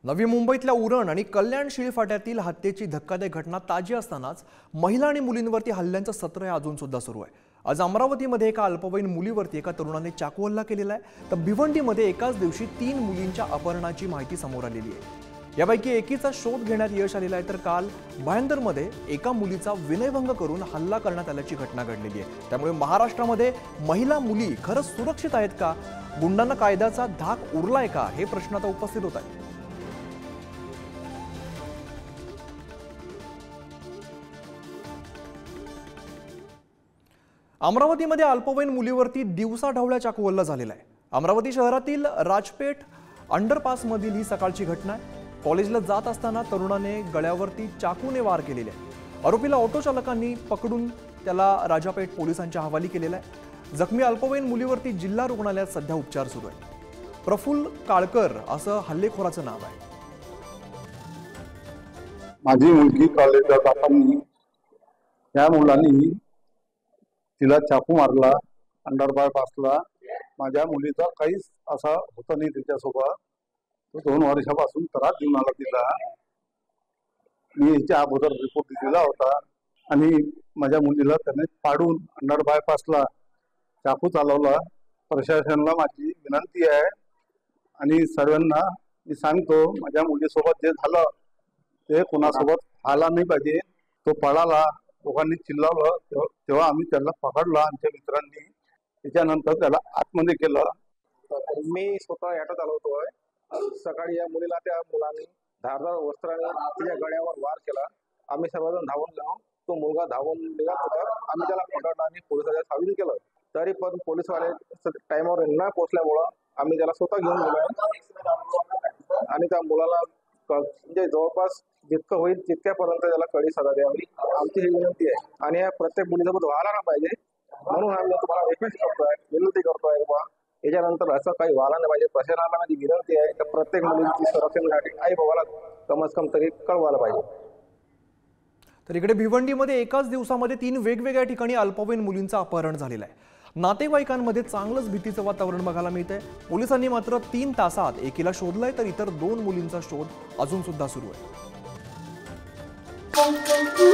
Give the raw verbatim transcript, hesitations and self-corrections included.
नवी मुंबईतल्या उरण आणि कल्याण शिळफाट्यातील हत्येची धक्कादायक घटना ताजी असतानाच महिला आणि मुलींवरती हल्ल्यांचं सत्र अजून सुद्धा सुरू आहे। आज अमरावतीमध्ये एका अल्पवयीन मुलीवरती एका तरुणाने चाकू हल्ला केलेला आहे, तर भिवंडीमध्ये एकाच दिवशी तीन मुलींच्या अपहरणाची माहिती समोर आलेली आहे। यापैकी एकीचा शोध घेण्यात यश आलेला आहे, तर काल भायंदरमध्ये एका मुलीचा विनयभंग करून हल्ला करण्यात आल्याची घटना घडलेली आहे। त्यामुळे महाराष्ट्रामध्ये महिला मुली खरंच सुरक्षित आहेत का, गुंडांना कायद्याचा धाक उरलाय का, हे प्रश्न आता उपस्थित होत आहेत। अमरावतीमध्ये अल्पवयीन मुलीवरती दिवसा ढवळ्या चाकू हल्ला झालेला आहे। अमरावती शहरातील राजपेठ अंडरपासमधील ही सकाळची घटना आहे। कॉलेजला जात असताना तरुणाने गळ्यावरती चाकूने वार केलेले आहे। आरोपीला ऑटो चालकांनी पकडून त्याला राजापेठ पोलिसांच्या हवाली केलेला आहे। जखमी अल्पवयीन मुलीवरती जिल्हा रुग्णालयात सध्या उपचार सुरू आहेत। प्रफुल्ल काळकर असं हल्लेखोराचं नाव आहे। माझी मुलगी कॉलेजात असताना त्या मुलांनी तिला चाकू मारला, अंडरपासला। माझ्या मुलीचा काहीच असा होता नाही तिच्यासोबत। तो दोन वर्षापासून त्रास देऊन आला तिला। मी याच्या अगोदर रिपोर्ट दिला होता आणि माझ्या मुलीला त्याने पाडून अंडरपासला चाकू चालवला। प्रशासनाला माझी विनंती आहे आणि सर्वांना मी सांगतो, माझ्या मुलीसोबत जे झालं ते कोणासोबत आला नाही पाहिजे। तो पळाला, लोकांनी चिल्लावलं, तेव्हा आम्ही त्याला पकडला आमच्या मित्रांनी। त्याच्यानंतर त्याला आतमध्ये केलं। मी स्वतः ऑटो चालवतोय। सकाळी या मुलीला त्या मुलांनी धारदार वस्त्राने तिच्या गळ्यावर वार केला। आम्ही सर्वजण धावून गेलो। तो मुलगा धावून निघाला होता। आम्ही त्याला पकडला आणि पोलिसांच्या स्वाधीन केलं। तरी पण पोलीसवाले टाइमवर न पोहोचल्यामुळं आम्ही त्याला स्वतः घेऊन गेलो आणि त्या मुलाला म्हणजे जवळपास जितकं होईल तितक्यापर्यंत त्याला कडी सजा द्यावी, आमची ही विनंती आहे। आणि या प्रत्येक मुलीसोबत व्हायला ना पाहिजे, म्हणून आम्ही तुम्हाला रिक्वेस्ट करतोय, विनंती करतोय बाबा याच्यानंतर असं काही व्हायला नाही पाहिजे। प्रशासनाला माझी विनंती आहे की प्रत्येक मुलीची संरक्षणासाठी आई बाबाला कम से कम तरी कळवायला पाहिजे। तर इकडे भिवंडीमध्ये एकाच दिवसामध्ये तीन वेगवेगळ्या ठिकाणी अल्पवयीन मुलींचं अपहरण झालेलं आहे। नातेवाईकांमध्ये चांगलंच भीतीचं वातावरण बघायला मिळतंय। पोलिसांनी मात्र तीन तासात एकीला शोधलंय, तर इतर दोन मुलींचा शोध अजून सुद्धा सुरू आहे।